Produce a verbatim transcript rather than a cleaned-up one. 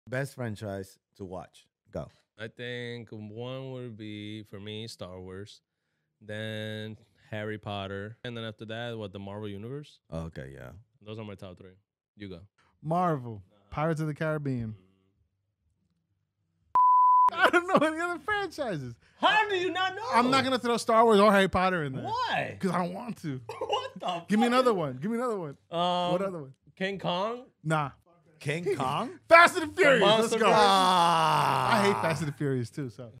Best franchise to watch. Go. I think one would be for me Star Wars, then Harry Potter, and then after that, what the Marvel Universe. Okay, yeah. Those are my top three. You go. Marvel, Pirates of the Caribbean. I don't know any other franchises. How do you not know? I'm not gonna throw Star Wars or Harry Potter in there. Why? Because I don't want to. What the? Give me fuck? another one. Give me another one. Um, What other one? King Kong. Nah. King Kong? Fast and the Furious. Let's Monster go. versus- Ah. I hate Fast and the Furious too. So